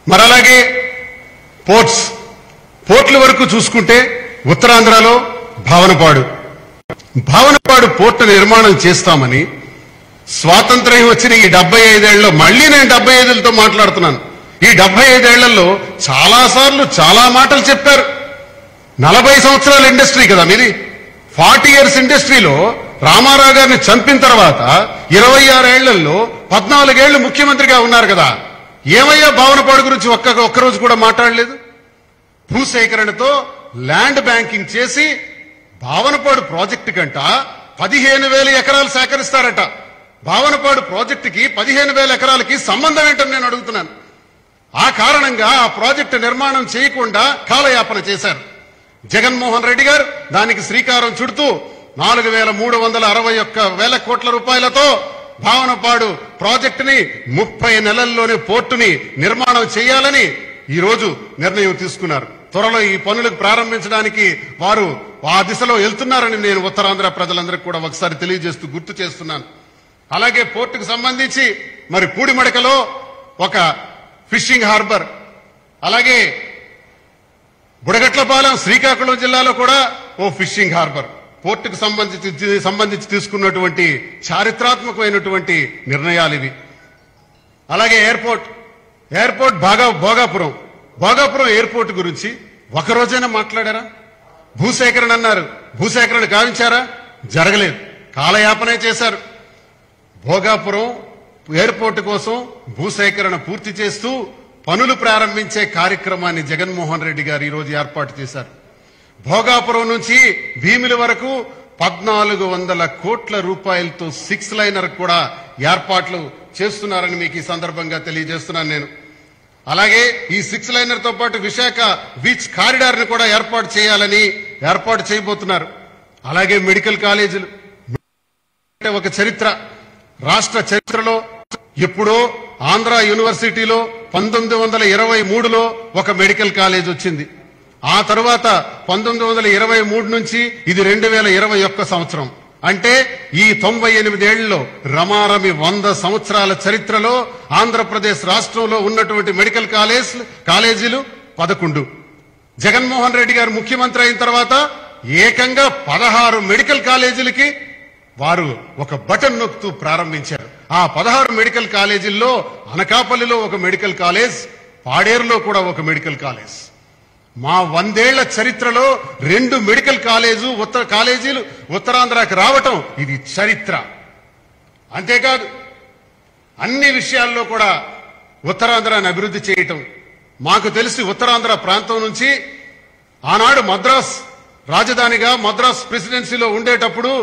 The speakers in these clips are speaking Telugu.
మరలాగే పోర్ట్ల వరకు చూసుకుంటే ఉత్తరాంధ్రలో భావనపాడు పోర్టు నిర్మాణం చేస్తామని స్వాతంత్ర్యం వచ్చిన ఈ 75 ఏళ్లలో మళ్లీ నేను 75లతో మాట్లాడుతున్నాను. ఈ 75 ఏళ్లలో చాలాసార్లు చాలా మాటలు చెప్పారు. 40 సంవత్సరాల ఇండస్ట్రీ కదా మీది. 40 ఇయర్స్ ఇండస్ట్రీలో రామారావు గారిని చంపిన తర్వాత 26 ఏళ్లలో 14 ఏళ్లు ముఖ్యమంత్రిగా ఉన్నారు కదా. ఏమయ్యా భావనపాడు గురించి ఒక్కరోజు కూడా మాట్లాడలేదు. భూసేకరణతో ల్యాండ్ బ్యాంకింగ్ చేసి భావనపాడు ప్రాజెక్టు కంట 15,000 ఎకరాలు సేకరిస్తారట. భావనపాడు ప్రాజెక్టుకి 15,000 ఎకరాలకి సంబంధం ఏంటని నేను అడుగుతున్నాను. ఆ కారణంగా ఆ ప్రాజెక్టు నిర్మాణం చేయకుండా కాలయాపన చేశారు. జగన్మోహన్ రెడ్డి గారు దానికి శ్రీకారం చుడుతూ 4,361,000 కోట్ల రూపాయలతో భావనపాడు ప్రాజెక్టుని 30 నెలల్లోనే పోర్టుని నిర్మాణం చేయాలని ఈ రోజు నిర్ణయం తీసుకున్నారు. త్వరలో ఈ పనులకు ప్రారంభించడానికి వారు ఆ దిశలో వెళ్తున్నారని నేను ఉత్తరాంధ్ర ప్రజలందరికీ కూడా ఒకసారి తెలియజేస్తూ గుర్తు చేస్తున్నాను. అలాగే పోర్టుకు సంబంధించి మరి పూడిమడకలో ఒక ఫిషింగ్ హార్బర్, అలాగే బుడగట్లపాలెం శ్రీకాకుళం జిల్లాలో కూడా ఓ ఫిషింగ్ హార్బర్ పోర్టుకు సంబంధించి తీసుకున్నటువంటి చారిత్రాత్మకమైనటువంటి నిర్ణయాలు ఇవి. అలాగే ఎయిర్పోర్ట్ భోగాపురం ఎయిర్పోర్ట్ గురించి ఒకరోజైనా మాట్లాడారా? భూసేకరణ అన్నారు, భూసేకరణ గావించారా? జరగలేదు, కాలయాపనే చేశారు. భోగాపురం ఎయిర్పోర్టు కోసం భూసేకరణ పూర్తి చేస్తూ పనులు ప్రారంభించే కార్యక్రమాన్ని జగన్మోహన్ రెడ్డి గారు ఈరోజు ఏర్పాటు చేశారు. భోగాపురం నుంచి భీమిలి వరకు 1,400 కోట్ల రూపాయలతో 6 లైనర్ కూడా ఏర్పాట్లు చేస్తున్నారని మీకు ఈ సందర్భంగా తెలియజేస్తున్నాను నేను. అలాగే ఈ 6 లైనర్ తో పాటు విశాఖ బీచ్ కారిడార్ ని కూడా ఏర్పాటు చేయబోతున్నారు. అలాగే మెడికల్ కాలేజీలు ఒక చరిత్ర, రాష్ట్ర చరిత్రలో ఎప్పుడో ఆంధ్ర యూనివర్సిటీలో 1923లో ఒక మెడికల్ కాలేజ్ వచ్చింది. ఆ తరువాత 1923 నుంచి ఇది 2021 సంవత్సరం. అంటే ఈ 98 ఏళ్లలో రమారమి 100 సంవత్సరాల చరిత్రలో ఆంధ్రప్రదేశ్ రాష్ట్రంలో ఉన్నటువంటి మెడికల్ కాలేజీలు 11. జగన్మోహన్ రెడ్డి గారు ముఖ్యమంత్రి అయిన తర్వాత ఏకంగా 16 మెడికల్ కాలేజీలకి వారు ఒక బటన్ నొక్కుతూ ప్రారంభించారు. ఆ 16 మెడికల్ కాలేజీల్లో అనకాపల్లిలో ఒక మెడికల్ కాలేజ్, పాడేరులో కూడా ఒక మెడికల్ కాలేజ్. మా 100 ఏళ్ల చరిత్రలో 2 మెడికల్ కాలేజీలు ఉత్తరాంధ్రకి రావటం ఇది చరిత్ర. అంతేకాదు అన్ని విషయాల్లో కూడా ఉత్తరాంధ్రాన్ని అభివృద్ధి చేయటం. మాకు తెలిసి ఉత్తరాంధ్ర ప్రాంతం నుంచి ఆనాడు మద్రాస్ రాజధానిగా మద్రాస్ ప్రెసిడెన్సీలో ఉండేటప్పుడు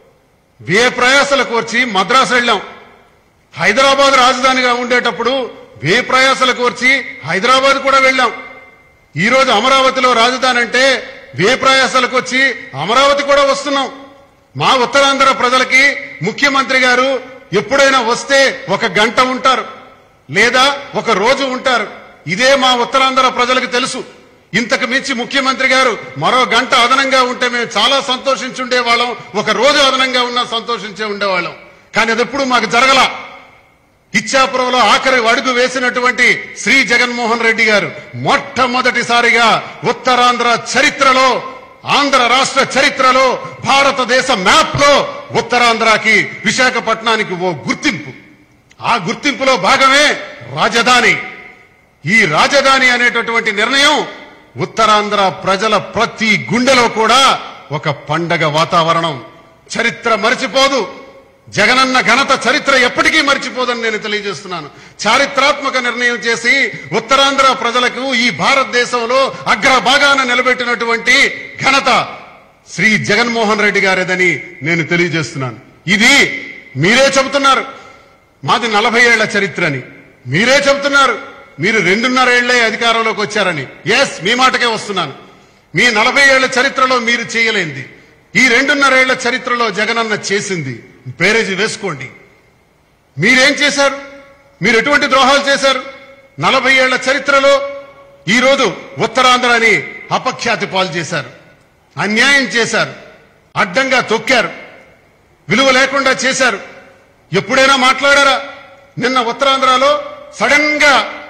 ప్రయాసల కోర్చి మద్రాసు వెళ్ళాం. హైదరాబాద్ రాజధానిగా ఉండేటప్పుడు ప్రయాసల కోర్చి హైదరాబాద్ కూడా వెళ్ళాం. ఈ రోజు అమరావతిలో రాజధాని అంటే ప్రయాసాలకు వచ్చి అమరావతి కూడా వస్తున్నాం. మా ఉత్తరాంధ్ర ప్రజలకి ముఖ్యమంత్రి గారు ఎప్పుడైనా వస్తే 1 గంట ఉంటారు, లేదా 1 రోజు ఉంటారు. ఇదే మా ఉత్తరాంధ్ర ప్రజలకు తెలుసు. ఇంతకు మించి ముఖ్యమంత్రి గారు మరో గంట అదనంగా ఉంటే మేము చాలా సంతోషించుండేవాళ్ళం, 1 రోజు అదనంగా ఉన్నా సంతోషించే ఉండేవాళ్ళం. కానీ అది ఎప్పుడు మాకు జరగల. ఇచ్చాపురంలో ఆఖరి అడుగు వేసినటువంటి శ్రీ జగన్మోహన్ రెడ్డి గారు మొట్టమొదటిసారిగా ఉత్తరాంధ్ర చరిత్రలో, ఆంధ్ర రాష్ట్ర చరిత్రలో, భారతదేశ మ్యాప్ లో ఉత్తరాంధ్రకి విశాఖపట్నానికి ఓ గుర్తింపు. ఆ గుర్తింపులో భాగమే రాజధాని. ఈ రాజధాని అనేటటువంటి నిర్ణయం ఉత్తరాంధ్ర ప్రజల ప్రతి గుండెలో కూడా ఒక పండగ వాతావరణం. చరిత్ర మరిచిపోదు. జగనన్న ఘనత చరిత్ర ఎప్పటికీ మర్చిపోదని నేను తెలియజేస్తున్నాను. చారిత్రాత్మక నిర్ణయం చేసి ఉత్తరాంధ్ర ప్రజలకు ఈ భారతదేశంలో అగ్రభాగాన నిలబెట్టినటువంటి ఘనత శ్రీ జగన్మోహన్ రెడ్డి గారేదని నేను తెలియజేస్తున్నాను. ఇది మీరే చెబుతున్నారు మాది 40 ఏళ్ల చరిత్ర అని. మీరే చెబుతున్నారు మీరు 2.5 ఏళ్లే అధికారంలోకి వచ్చారని. ఎస్, మీ మాటకే వస్తున్నాను. మీ 40 ఏళ్ల చరిత్రలో మీరు చేయలేంది ఈ 2.5 ఏళ్ల చరిత్రలో జగనన్న చేసింది బేరేజీ వేసుకోండి. మీరేం చేశారు? మీరు ఎటువంటి ద్రోహాలు చేశారు? 40 ఏళ్ల చరిత్రలో ఈరోజు ఉత్తరాంధ్రని అపఖ్యాతి పాలు చేశారు, అన్యాయం చేశారు, అడ్డంగా తొక్కారు, విలువ లేకుండా చేశారు. ఎప్పుడైనా మాట్లాడారా? నిన్న ఉత్తరాంధ్రలో సడన్ గా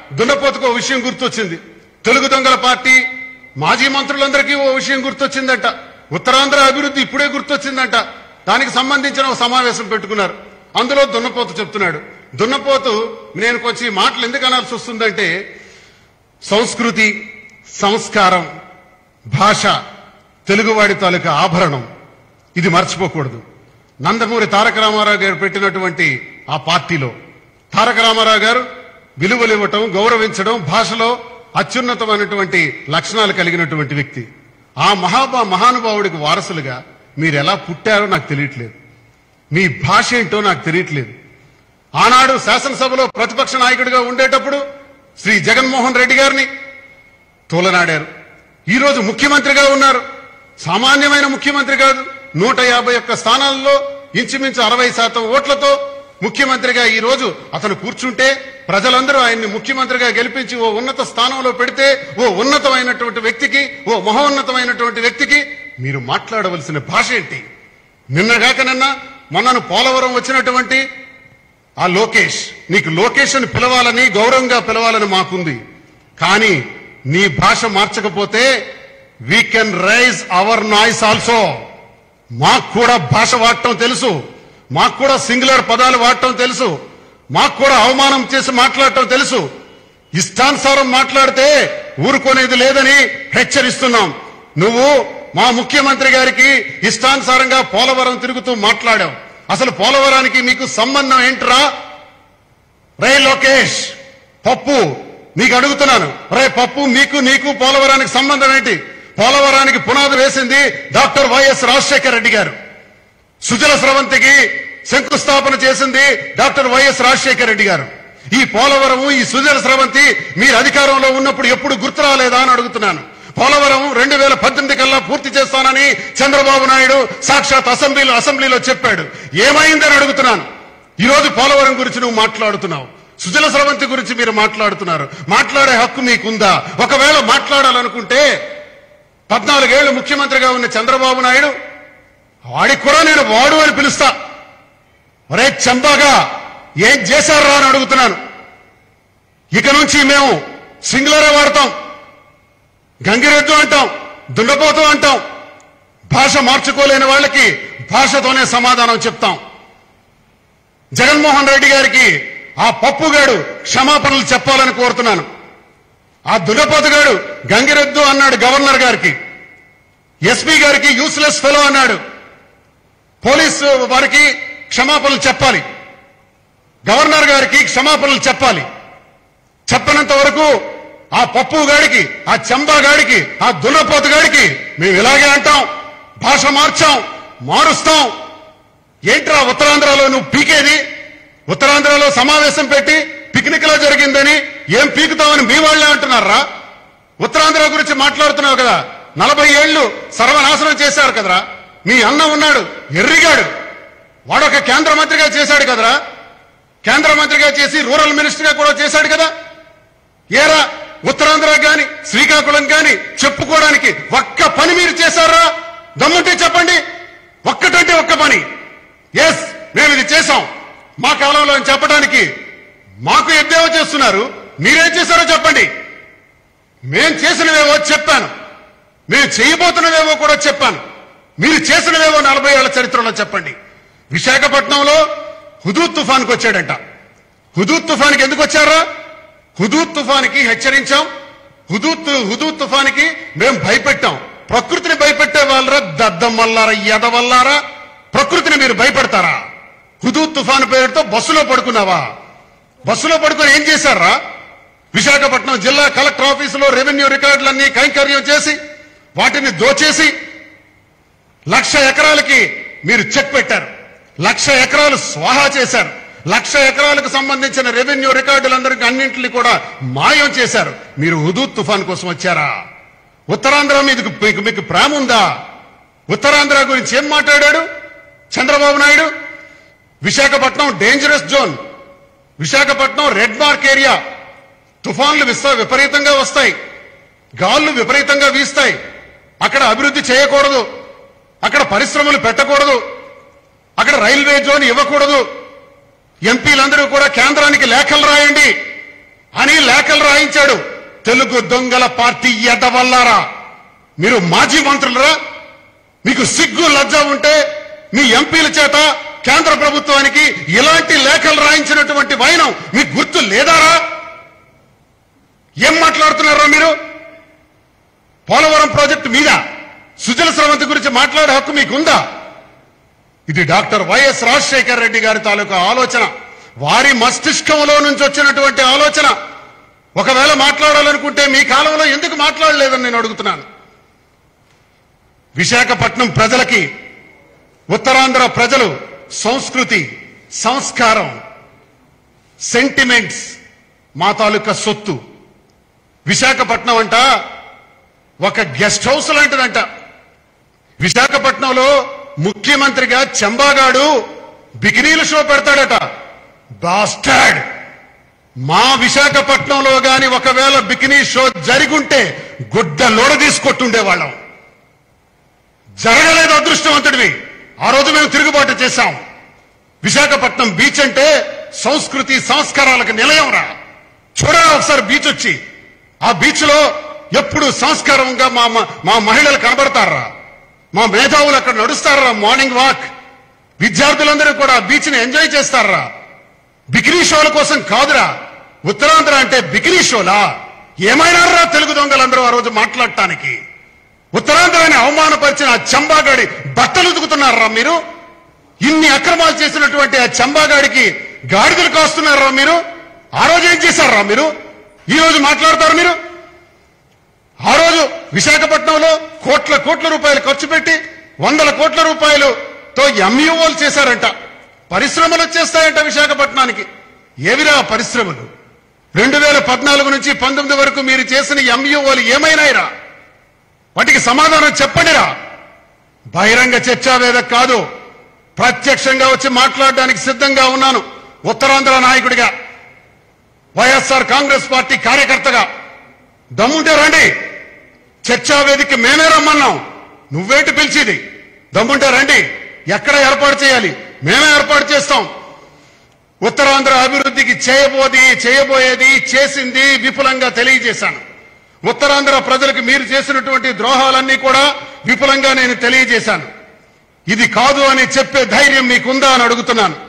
దున్నపోతుకు ఓ విషయం గుర్తొచ్చింది. తెలుగు దొంగల పార్టీ మాజీ మంత్రులందరికీ ఓ విషయం గుర్తొచ్చిందట. ఉత్తరాంధ్ర అభివృద్ధి ఇప్పుడే గుర్తొచ్చిందంట. దానికి సంబంధించిన ఒక సమావేశం పెట్టుకున్నారు. అందులో దున్నపోతు చెప్తున్నాడు. దున్నపోతు నేను కొంచెం ఈ మాటలు ఎందుకు అనాల్సి వస్తుందంటే, సంస్కృతి, సంస్కారం, భాష తెలుగువాడి తాలూకా ఆభరణం, ఇది మర్చిపోకూడదు. నందమూరి తారక రామారావు గారు పెట్టినటువంటి ఆ పార్టీలో తారక రామారావు గారు విలువలు ఇవ్వటం, గౌరవించడం, భాషలో అత్యున్నతమైనటువంటి లక్షణాలు కలిగినటువంటి వ్యక్తి. ఆ మహానుభావుడికి వారసులుగా మీరు ఎలా పుట్టారో నాకు తెలియట్లేదు. మీ భాష ఏంటో నాకు తెలియట్లేదు. ఆనాడు శాసనసభలో ప్రతిపక్ష నాయకుడిగా ఉండేటప్పుడు శ్రీ జగన్మోహన్ రెడ్డి గారిని తోలనాడారు. ఈరోజు ముఖ్యమంత్రిగా ఉన్నారు. సామాన్యమైన ముఖ్యమంత్రి కాదు. 151 స్థానాల్లో ఇంచుమించు 60% ఓట్లతో ముఖ్యమంత్రిగా ఈ రోజు అతను కూర్చుంటే, ప్రజలందరూ ఆయన్ని ముఖ్యమంత్రిగా గెలిపించి ఓ ఉన్నత స్థానంలో పెడితే, ఓ ఉన్నతమైనటువంటి వ్యక్తికి, ఓ మహోన్నతమైనటువంటి వ్యక్తికి మీరు మాట్లాడవలసిన భాష ఏంటి? నిన్నగాక మొన్నను పోలవరం వచ్చినటువంటి ఆ లోకేష్, నీకు లోకేష్ అని పిలవాలని, గౌరవంగా పిలవాలని మాకుంది. కానీ నీ భాష మార్చకపోతే we can raise our noise also. మాకు కూడా భాష వాడటం తెలుసు, మాకు కూడా సింగులర్ పదాలు వాడటం తెలుసు, మాకు కూడా అవమానం చేసి మాట్లాడటం తెలుసు. ఇష్టానుసారం మాట్లాడితే ఊరుకునేది లేదని హెచ్చరిస్తున్నాం. నువ్వు మా ముఖ్యమంత్రి గారికి ఇష్టానుసారంగా పోలవరం తిరుగుతూ మాట్లాడావు. అసలు పోలవరానికి మీకు సంబంధం ఏంట్రా? రే లోకేష్, పప్పు నీకు అడుగుతున్నాను. రే పప్పు, నీకు పోలవరానికి సంబంధం ఏంటి? పోలవరానికి పునాది వేసింది డాక్టర్ వైఎస్ రాజశేఖర రెడ్డి గారు. సుజల స్రవంతికి శంకుస్థాపన చేసింది డాక్టర్ వైఎస్ రాజశేఖర రెడ్డి గారు. ఈ పోలవరము, ఈ సుజల స్రవంతి మీరు అధికారంలో ఉన్నప్పుడు ఎప్పుడు గుర్తు రాలేదా అని అడుగుతున్నాను. పోలవరం 2018 కల్లా పూర్తి చేస్తానని చంద్రబాబు నాయుడు సాక్షాత్ అసెంబ్లీలో చెప్పాడు. ఏమైందని అడుగుతున్నాను. ఈరోజు పోలవరం గురించి నువ్వు మాట్లాడుతున్నావు, సుజల స్రవంతి గురించి మీరు మాట్లాడుతున్నారు. మాట్లాడే హక్కు మీకుందా? ఒకవేళ మాట్లాడాలనుకుంటే 14 ఏళ్లు ముఖ్యమంత్రిగా ఉన్న చంద్రబాబు నాయుడు, వాడికి కూడా నేను వాడు అని పిలుస్తా. ఒరే చంబాగా ఏం చేశారా అని అడుగుతున్నాను. ఇక నుంచి మేము సింగులరే వాడతాం, గంగిరెద్దు అంటాం, దుండపోతూ అంటాం. భాష మార్చుకోలేని వాళ్ళకి భాషతోనే సమాధానం చెప్తాం. జగన్మోహన్ రెడ్డి గారికి ఆ పప్పుగాడు క్షమాపణలు చెప్పాలని కోరుతున్నాను. ఆ దుండపోతుగాడు గంగిరెద్దు అన్నాడు గవర్నర్ గారికి, ఎస్పీ గారికి యూస్లెస్ ఫెలో అన్నాడు. పోలీసు వారికి క్షమాపణలు చెప్పాలి, గవర్నర్ గారికి క్షమాపణలు చెప్పాలి. చెప్పనంత వరకు ఆ పప్పు గాడికి, ఆ చంబా గాడికి, ఆ దున్నపోతు గాడికి మేము ఇలాగే అంటాం. భాష మారుస్తాం. ఏంట్రా ఉత్తరాంధ్రలో నువ్వు పీకేది? ఉత్తరాంధ్రలో సమావేశం పెట్టి పిక్నిక్ లో జరిగిందని ఏం పీకుతామని మీ వాళ్ళే అంటున్నారా? ఉత్తరాంధ్ర గురించి మాట్లాడుతున్నావు కదా. 40 ఏళ్లు సర్వనాశనం చేశారు కదరా. మీ అన్న ఉన్నాడు ఎర్రిగాడు, వాడొక కేంద్ర మంత్రిగా చేశాడు కదరా. కేంద్ర మంత్రిగా చేసి రూరల్ మినిస్టర్ గా కూడా చేశాడు కదా. ఏరా ఉత్తరాంధ్ర గాని శ్రీకాకుళం గాని చెప్పుకోవడానికి ఒక్క పని మీరు చేశారా? దమ్ముంటే చెప్పండి. ఒక్కటంటే ఒక్క పని. ఎస్, మేము ఇది చేశాం మా కాలంలో అని చెప్పడానికి మాకు ఎద్దేవో చేస్తున్నారు. మీరేం చేశారో చెప్పండి. మేం చేసినవేవో చెప్పాను, మేము చేయబోతున్నవేవో కూడా చెప్పాను. మీరు చేసినవేవో 40 ఏళ్ల చరిత్రలో చెప్పండి. విశాఖపట్నంలో హుదూద్ తుఫాన్కి వచ్చాడంట. హుదూద్ తుఫాన్కి ఎందుకు వచ్చారా? హుదూద్ తుఫాన్కి హెచ్చరించాం. హుదూద్ తుఫాన్కి మేము భయపెట్టాం. ప్రకృతిని భయపెట్టే వాళ్ళరా దద్దమల్లారా, ఎదవల్లారా? ప్రకృతిని మీరు భయపెడతారా? హుదూద్ తుఫాన్ పేరుతో బస్సులో పడుకున్నావా? బస్సులో పడుకుని ఏం చేశారా? విశాఖపట్నం జిల్లా కలెక్టర్ ఆఫీసులో రెవెన్యూ రికార్డులన్నీ కైంకర్యం చేసి వాటిని దోచేసి 1,00,000 ఎకరాలకి మీరు చెక్ పెట్టారు. 1,00,000 ఎకరాలు స్వాహా చేశారు. 1,00,000 ఎకరాలకు సంబంధించిన రెవెన్యూ రికార్డులందరికీ అన్నింటినీ కూడా మాయం చేశారు. మీరు హుదూద్ తుఫాన్ కోసం వచ్చారా? ఉత్తరాంధ్ర మీకు ప్రేమ ఉందా? ఉత్తరాంధ్ర గురించి ఏం మాట్లాడాడు Chandrababu Naidu? Visakhapatnam dangerous zone, Visakhapatnam red mark area. తుఫాన్లు విపరీతంగా వస్తాయి, గాళ్లు విపరీతంగా వీస్తాయి. అక్కడ అభివృద్ధి చేయకూడదు, అక్కడ పరిశ్రమలు పెట్టకూడదు, అక్కడ రైల్వే జోన్ ఇవ్వకూడదు. ఎంపీలందరూ కూడా కేంద్రానికి లేఖలు రాయండి. అని లేఖలు రాయించాడు. తెలుగు దొంగల పార్టీ ఎదవల్లారా, మీరు మాజీ మంత్రులరా? మీకు సిగ్గు లజ్జ ఉంటే మీ ఎంపీల చేత కేంద్ర ప్రభుత్వానికి ఇలాంటి లేఖలు రాయించినటువంటి వైనం మీకు గుర్తు లేదారా? ఏం మాట్లాడుతున్నారా మీరు? పోలవరం ప్రాజెక్టు మీద సుజల స్రవంతి గురించి మాట్లాడే హక్కు మీకుందా? ఇది డాక్టర్ వైఎస్ రాజశేఖర రెడ్డి గారి తాలూకా ఆలోచన, వారి మస్తిష్కంలో నుంచి వచ్చినటువంటి ఆలోచన. ఒకవేళ మాట్లాడాలనుకుంటే మీ కాలంలో ఎందుకు మాట్లాడలేదని నేను అడుగుతున్నాను. విశాఖపట్నం ప్రజలకి, ఉత్తరాంధ్ర ప్రజలు సంస్కృతి, సంస్కారం, సెంటిమెంట్స్ మా తాలూకా సొత్తు. విశాఖపట్నం అంట ఒక గెస్ట్ హౌస్ లాంటిదంట. విశాఖపట్నంలో ముఖ్యమంత్రిగా చెంబాగాడు బికినీల షో పెడతాడట. బాస్టర్డ్! మా విశాఖపట్నంలో గాని ఒకవేళ బికినీ షో జరిగుంటే గుడ్డ లోడ తీసుకొట్టుండేవాళ్ళం. జరగలేదు, అదృష్టవంతుడివి. ఆ రోజు మేము తిరుగుబాటు చేశాం. విశాఖపట్నం బీచ్ అంటే సంస్కృతి సంస్కారాలకు నిలయం రా. చూడరా ఒకసారి బీచ్ వచ్చి. ఆ బీచ్ లో ఎప్పుడు సంస్కారంగా మా మహిళలు కనబడతారా? మా మేధావులు అక్కడ నడుస్తారా మార్నింగ్ వాక్? విద్యార్థులందరూ కూడా బీచ్ ని ఎంజాయ్ చేస్తారా? బికినీ షోల కోసం కాదురా. ఉత్తరాంధ్ర అంటే బికినీ షోలా? ఏమైనారా తెలుగు దొంగలందరూ ఆ రోజు మాట్లాడటానికి? ఉత్తరాంధ్రాన్ని అవమానపరిచిన ఆ చంబాగాడి బట్టలు ఉతుకుతున్నారా మీరు? ఇన్ని అక్రమాలు చేసినటువంటి ఆ చంబాగాడికి గాడిదలు కాస్తున్నారా మీరు? ఆ రోజు ఏం చేశారా మీరు? ఈ రోజు మాట్లాడతారు మీరు? ఆ రోజు విశాఖపట్నంలో కోట్ల రూపాయలు ఖర్చు పెట్టి 100 కోట్ల రూపాయలతో ఎంయూఓలు చేశారంట. పరిశ్రమలు వచ్చేస్తాయంట విశాఖపట్నానికి. ఏవిరా పరిశ్రమలు? 2014 నుంచి 19 వరకు మీరు చేసిన ఎంయూఓలు ఏమైనాయిరా? వాటికి సమాధానం చెప్పండిరా. బహిరంగ చర్చావేదిక కాదు, ప్రత్యక్షంగా వచ్చి మాట్లాడడానికి సిద్ధంగా ఉన్నాను. ఉత్తరాంధ్ర నాయకుడిగా, వైఎస్ఆర్ కాంగ్రెస్ పార్టీ కార్యకర్తగా దమ్ముంటే రండి. చర్చావేదిక మేమే రమ్మన్నాం, నువ్వేంటి పిలిచేది? దమ్ముంటే రండి. ఎక్కడ ఏర్పాటు చేయాలి? మేమే ఏర్పాటు చేస్తాం. ఉత్తరాంధ్ర అభివృద్ధికి చేయబోయేది చేసింది విపులంగా తెలియజేశాను. ఉత్తరాంధ్ర ప్రజలకు మీరు చేసినటువంటి ద్రోహాలన్నీ కూడా విపులంగా నేను తెలియజేశాను. ఇది కాదు అని చెప్పే ధైర్యం మీకుందా అని అడుగుతున్నాను.